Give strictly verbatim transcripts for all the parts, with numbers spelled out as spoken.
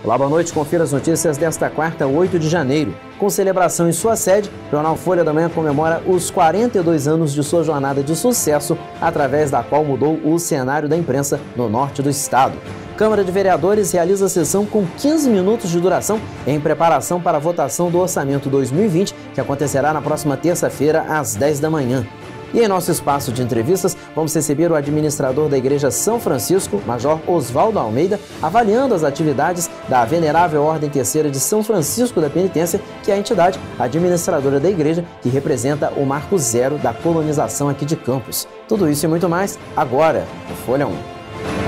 Olá, boa noite. Confira as notícias desta quarta, oito de janeiro. Com celebração em sua sede, o Jornal Folha da Manhã comemora os quarenta e dois anos de sua jornada de sucesso, através da qual mudou o cenário da imprensa no norte do estado. Câmara de Vereadores realiza a sessão com quinze minutos de duração em preparação para a votação do Orçamento dois mil e vinte, que acontecerá na próxima terça-feira, às dez da manhã. E em nosso espaço de entrevistas, vamos receber o administrador da Igreja São Francisco, Major Oswaldo Almeida, avaliando as atividades da Venerável Ordem Terceira de São Francisco da Penitência, que é a entidade administradora da igreja que representa o marco zero da colonização aqui de Campos. Tudo isso e muito mais agora no Folha um.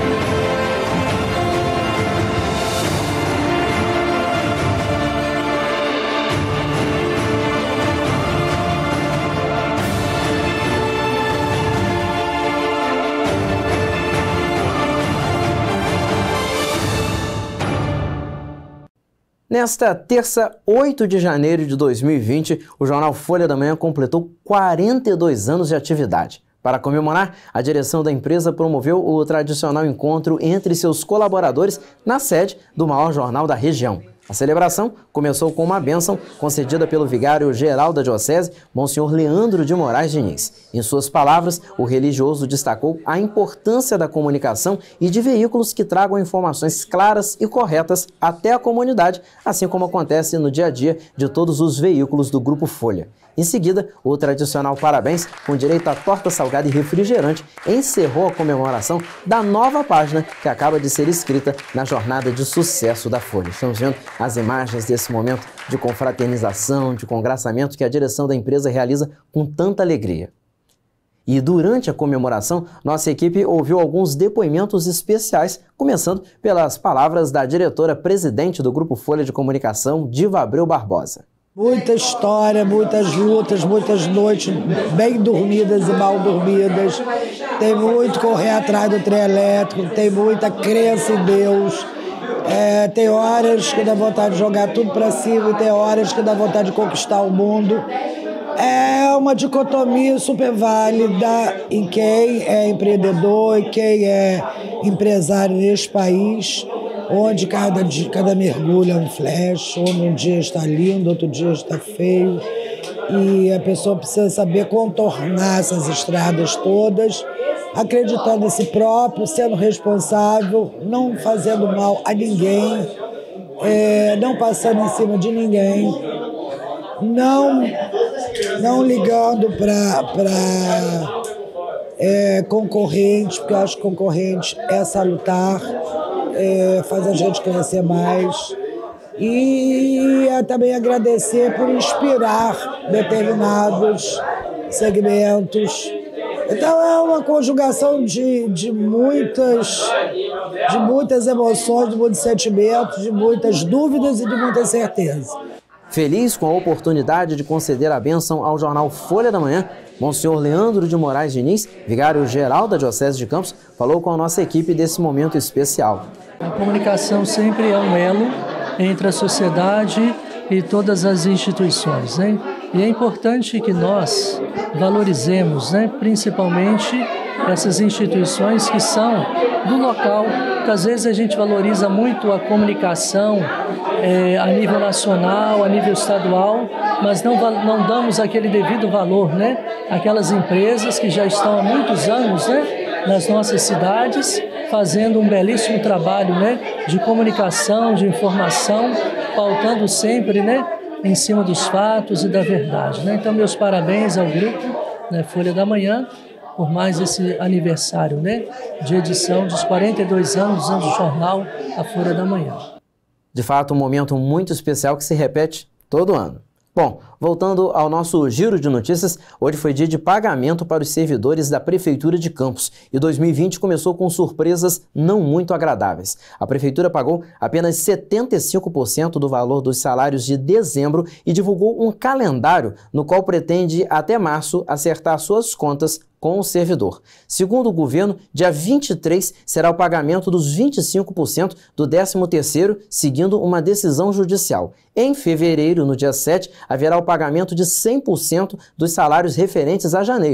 Nesta terça, oito de janeiro de dois mil e vinte, o jornal Folha da Manhã completou quarenta e dois anos de atividade. Para comemorar, a direção da empresa promoveu o tradicional encontro entre seus colaboradores na sede do maior jornal da região. A celebração começou com uma bênção concedida pelo vigário-geral da Diocese, Monsenhor Leandro de Moraes Diniz. Em suas palavras, o religioso destacou a importância da comunicação e de veículos que tragam informações claras e corretas até a comunidade, assim como acontece no dia a dia de todos os veículos do Grupo Folha. Em seguida, o tradicional parabéns, com direito a torta salgada e refrigerante, encerrou a comemoração da nova página que acaba de ser escrita na jornada de sucesso da Folha. Estamos vendo as imagens desse momento de confraternização, de congraçamento que a direção da empresa realiza com tanta alegria. E durante a comemoração, nossa equipe ouviu alguns depoimentos especiais, começando pelas palavras da diretora-presidente do Grupo Folha de Comunicação, Diva Abreu Barbosa. Muita história, muitas lutas, muitas noites bem dormidas e mal dormidas. Tem muito correr atrás do trem elétrico, tem muita crença em Deus. É, tem horas que dá vontade de jogar tudo para cima e tem horas que dá vontade de conquistar o mundo. É uma dicotomia super válida em quem é empreendedor e quem é empresário neste país, onde cada, dia, cada mergulho é um flash, onde um dia está lindo, outro dia está feio. E a pessoa precisa saber contornar essas estradas todas, acreditando em si próprio, sendo responsável, não fazendo mal a ninguém, é, não passando em cima de ninguém, não, não ligando para é, concorrente, porque eu acho que concorrente é salutar, é, faz a gente crescer mais. E também agradecer por inspirar determinados segmentos. Então é uma conjugação de, de, muitas, de muitas emoções, de muitos sentimentos, de muitas dúvidas e de muita certeza. Feliz com a oportunidade de conceder a bênção ao jornal Folha da Manhã, Monsenhor Leandro de Moraes Diniz, vigário-geral da Diocese de Campos, falou com a nossa equipe desse momento especial. A comunicação sempre é um elo entre a sociedade e todas as instituições, né? E é importante que nós valorizemos, né, principalmente essas instituições que são do local, que às vezes a gente valoriza muito a comunicação é, a nível nacional, a nível estadual, mas não, não damos aquele devido valor, né? Aquelas empresas que já estão há muitos anos, né, nas nossas cidades, fazendo um belíssimo trabalho, né, de comunicação, de informação, pautando sempre, né, em cima dos fatos e da verdade, né? Então, meus parabéns ao grupo, né, Folha da Manhã, por mais esse aniversário, né, de edição dos quarenta e dois anos do jornal A Folha da Manhã. De fato, um momento muito especial que se repete todo ano. Bom, voltando ao nosso giro de notícias, hoje foi dia de pagamento para os servidores da Prefeitura de Campos e dois mil e vinte começou com surpresas não muito agradáveis. A Prefeitura pagou apenas setenta e cinco por cento do valor dos salários de dezembro e divulgou um calendário no qual pretende, até março, acertar suas contas com o servidor. Segundo o governo, dia vinte e três será o pagamento dos vinte e cinco por cento do décimo terceiro, seguindo uma decisão judicial. Em fevereiro, no dia sete, haverá o pagamento de cem por cento dos salários referentes a janeiro.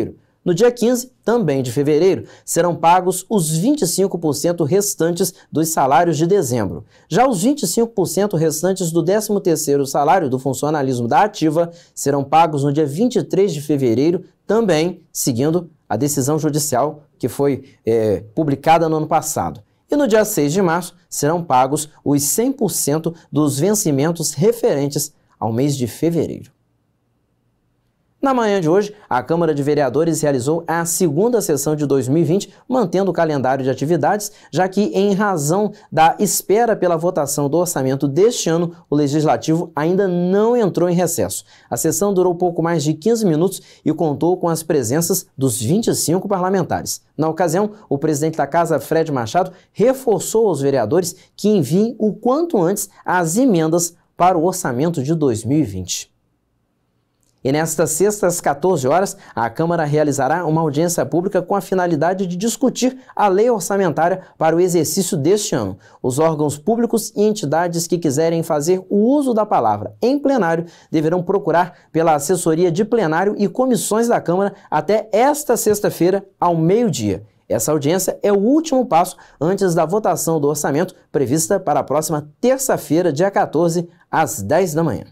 No dia quinze, também de fevereiro, serão pagos os vinte e cinco por cento restantes dos salários de dezembro. Já os vinte e cinco por cento restantes do décimo terceiro salário do funcionalismo da ativa serão pagos no dia vinte e três de fevereiro, também seguindo a decisão judicial que foi é, publicada no ano passado. E no dia seis de março serão pagos os cem por cento dos vencimentos referentes ao mês de fevereiro. Na manhã de hoje, a Câmara de Vereadores realizou a segunda sessão de dois mil e vinte, mantendo o calendário de atividades, já que, em razão da espera pela votação do orçamento deste ano, o Legislativo ainda não entrou em recesso. A sessão durou pouco mais de quinze minutos e contou com as presenças dos vinte e cinco parlamentares. Na ocasião, o presidente da Casa, Fred Machado, reforçou aos vereadores que enviem o quanto antes as emendas para o orçamento de dois mil e vinte. E nesta sexta, às quatorze horas, a Câmara realizará uma audiência pública com a finalidade de discutir a lei orçamentária para o exercício deste ano. Os órgãos públicos e entidades que quiserem fazer o uso da palavra em plenário deverão procurar pela assessoria de plenário e comissões da Câmara até esta sexta-feira, ao meio-dia. Essa audiência é o último passo antes da votação do orçamento, prevista para a próxima terça-feira, dia quatorze, às dez da manhã.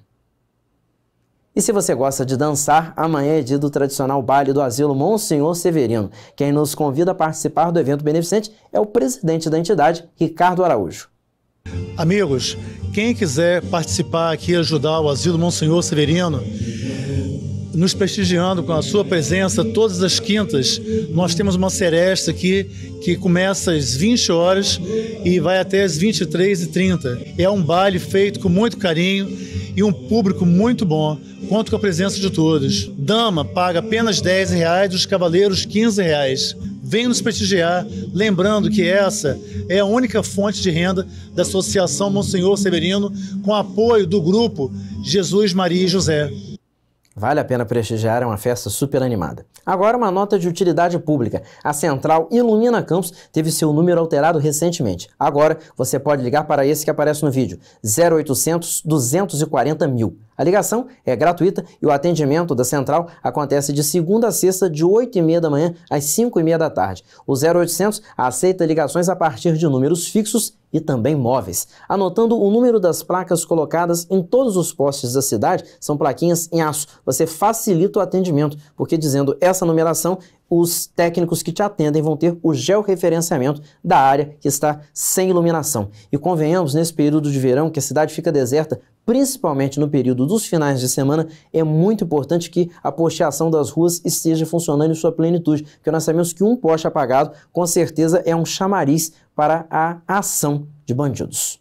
E se você gosta de dançar, amanhã é dia do tradicional baile do Asilo Monsenhor Severino. Quem nos convida a participar do evento beneficente é o presidente da entidade, Ricardo Araújo. Amigos, quem quiser participar aqui e ajudar o Asilo Monsenhor Severino, nos prestigiando com a sua presença todas as quintas, nós temos uma seresta aqui que começa às vinte horas e vai até às vinte e três e trinta. É um baile feito com muito carinho e um público muito bom. Conto com a presença de todos. Dama paga apenas dez reais, os cavaleiros quinze reais. Venham nos prestigiar, lembrando que essa é a única fonte de renda da Associação Monsenhor Severino, com apoio do grupo Jesus, Maria e José. Vale a pena prestigiar, é uma festa super animada. Agora uma nota de utilidade pública. A central Ilumina Campos teve seu número alterado recentemente. Agora você pode ligar para esse que aparece no vídeo, zero oitocentos, duzentos e quarenta mil. A ligação é gratuita e o atendimento da central acontece de segunda a sexta, de oito e meia da manhã às cinco e meia da tarde. O zero oitocentos aceita ligações a partir de números fixos e também móveis. Anotando o número das placas colocadas em todos os postes da cidade, são plaquinhas em aço. Você facilita o atendimento, porque dizendo essa numeração, os técnicos que te atendem vão ter o georreferenciamento da área que está sem iluminação. E convenhamos, nesse período de verão que a cidade fica deserta, principalmente no período dos finais de semana, é muito importante que a posteação das ruas esteja funcionando em sua plenitude, porque nós sabemos que um poste apagado, com certeza, é um chamariz para a ação de bandidos.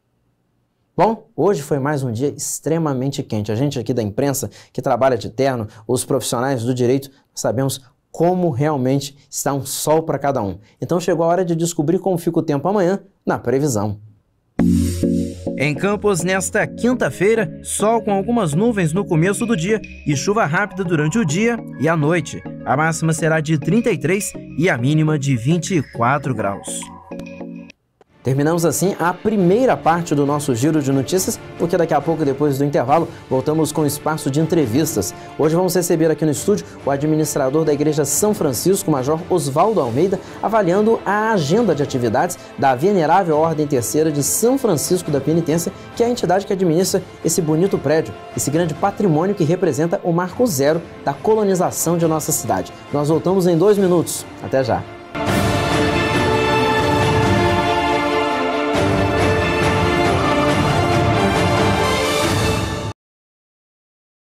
Bom, hoje foi mais um dia extremamente quente. A gente aqui da imprensa, que trabalha de terno, os profissionais do direito, sabemos como realmente está um sol para cada um. Então chegou a hora de descobrir como fica o tempo amanhã na previsão. Em Campos, nesta quinta-feira, sol com algumas nuvens no começo do dia e chuva rápida durante o dia e a noite. A máxima será de trinta e três e a mínima de vinte e quatro graus. Terminamos assim a primeira parte do nosso giro de notícias, porque daqui a pouco, depois do intervalo, voltamos com o espaço de entrevistas. Hoje vamos receber aqui no estúdio o administrador da Igreja São Francisco, Major Osvaldo Almeida, avaliando a agenda de atividades da Venerável Ordem Terceira de São Francisco da Penitência, que é a entidade que administra esse bonito prédio, esse grande patrimônio que representa o marco zero da colonização de nossa cidade. Nós voltamos em dois minutos. Até já!